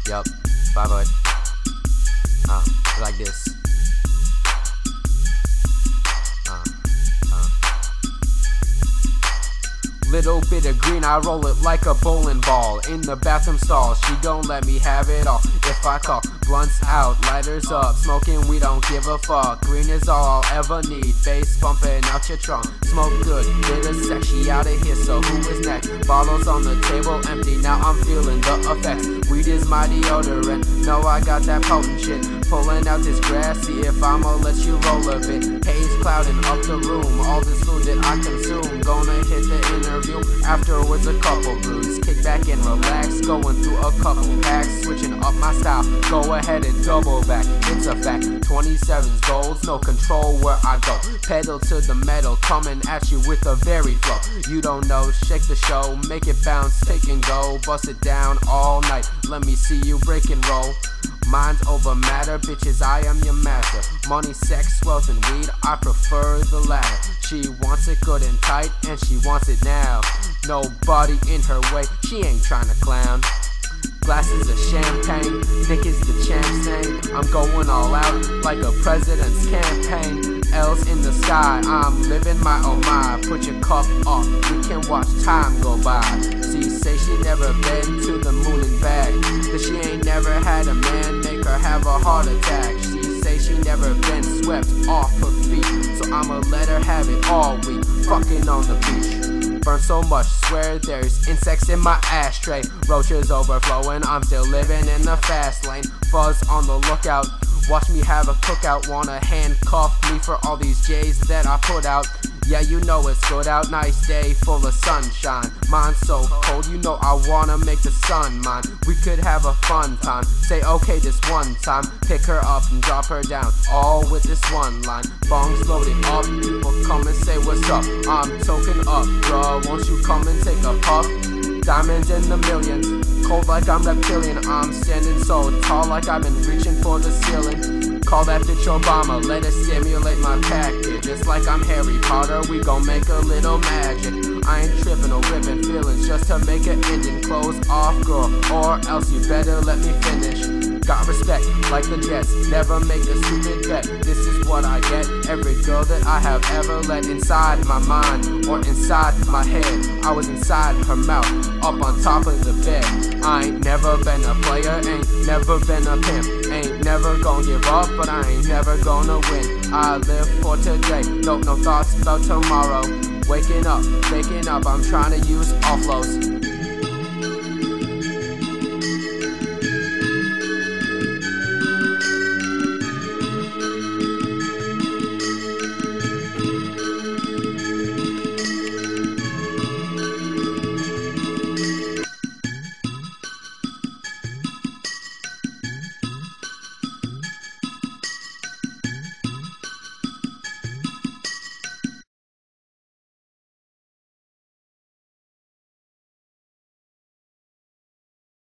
Yup, 500. Like this. Little bit of green, I roll it like a bowling ball. In the bathroom stall, she gon' let me have it all. If I call, blunts out, lighters up, smoking, we don't give a fuck. Green is all I'll ever need, bass bumping out your trunk. Smoke good, bit of sex, she out of here, so who is next? Bottles on the table, empty, now I'm feeling the effects. Weed is my deodorant, know I got that potent shit. Pulling out this grass, see if I'ma let you roll a bit. Haze cloudin up the room, all this food that I consume. Gonna hit the interview, afterwards a couple brews. Kick back and relax, going through a couple packs. Switching up my style, go ahead and double back. It's a fact, 27's golds, no control where I go. Pedal to the metal, coming at you with a varied flow. You don't know, shake the show, make it bounce, take and go. Bust it down all night, let me see you break and roll. Minds over matter, bitches, I am your master. Money, sex, wealth, and weed, I prefer the latter. She wants it good and tight, and she wants it now. Nobody in her way, she ain't trying to clown. Glasses of champagne, Nick is the champ's name. I'm going all out like a president's campaign. L's in the sky, I'm living my oh my. Put your cup up, we can watch time go by. She say she never been to the moon and back, that she ain't never had a man make her have a heart attack. She say she never been swept off her feet, so I'ma let her have it all week, fucking on the beach. Burn so much, swear there's insects in my ashtray. Roaches overflowing, I'm still living in the fast lane. Fuzz on the lookout, watch me have a cookout. Wanna handcuff me for all these J's that I put out. Yeah, you know it's good out, nice day full of sunshine. Mine's so cold, you know I wanna make the sun mine. We could have a fun time, say okay this one time. Pick her up and drop her down, all with this one line. Bongs loaded up, people come and say what's up. I'm token up, bruh, won't you come and take a puff? Diamonds in the millions, cold like I'm reptilian. I'm standing so tall like I've been reaching for the ceiling. Call that bitch Obama, let it stimulate my package. It's like I'm Harry Potter, we gon' make a little magic. I ain't tripping or ripping feelings just to make an ending. Close off, girl, or else you better let me finish. Got respect, like the Jets, never make a stupid bet. This is what I get, every girl that I have ever let inside my mind or inside my head. I was inside her mouth, up on top of the bed. I ain't never been a player, ain't never been a pimp. Ain't never gonna give up, but I ain't never gonna win. I live for today, no thoughts about tomorrow. Waking up, I'm trying to use offloads.